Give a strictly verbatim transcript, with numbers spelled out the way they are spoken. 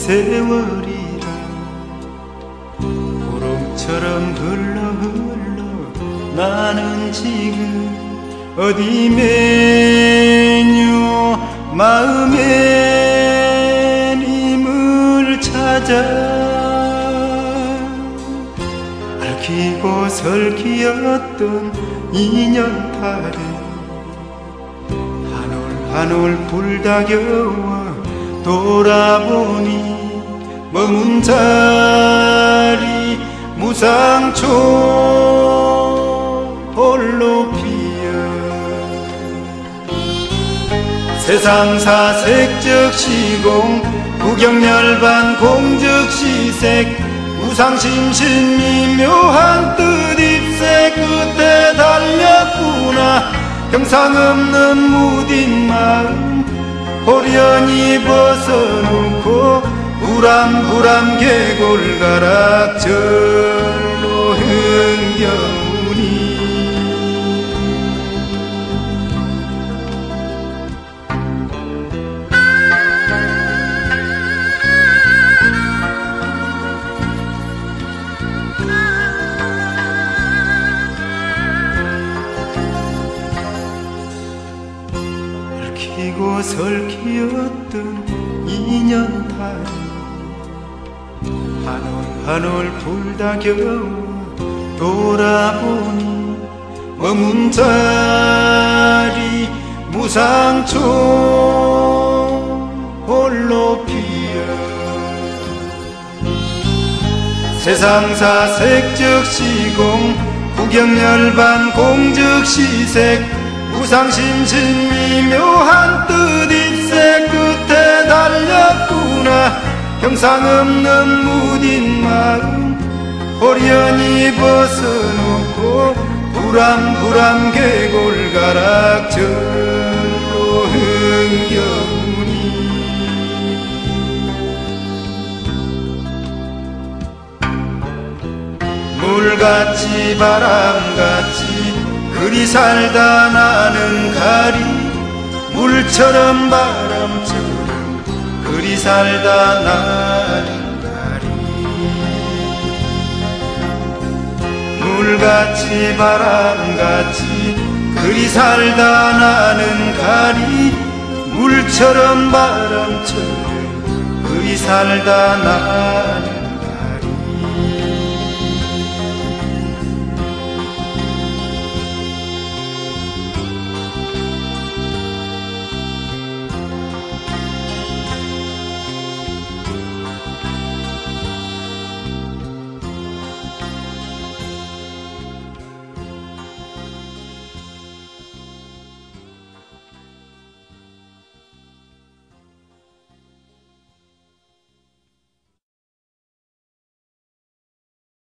세월이라 보름처럼 흘러 흘러 나는 지금 어디 메뇨 마음의 님을 찾아 얽히고 설키었던 인연탈에 한 올 한 올 불다 겨워 돌아보니 머문 자리 무상초 홀로 피어 세상사 색적 시공 구경멸반 공적 시색 무상심신 미묘한 뜻 입새 끝에 달렸구나. 형상없는 무딘 마음 호련히 벗어놓고 우람부람 계골가락절로 흥겨우니 얽히고 설키었던 인연탈 한 올 한 올 불다 겨워 돌아보니 머문 자리 무상초 홀로 피어 세상사 색적 시공 구경열반 공적 시색 무상심신 미묘한 뜻 입새 끝에 달렸구나. 형상없는 무딘 마음 호련히 벗어놓고 부람부람 계골가락절로 흥겨우니 물같이 바람같이 그리 살다 나는 가리 물처럼 바람처럼 그리 살다 나는 가리 물같이 바람같이 그리 살다 나는 가리 물처럼 바람처럼 그리 살다 나는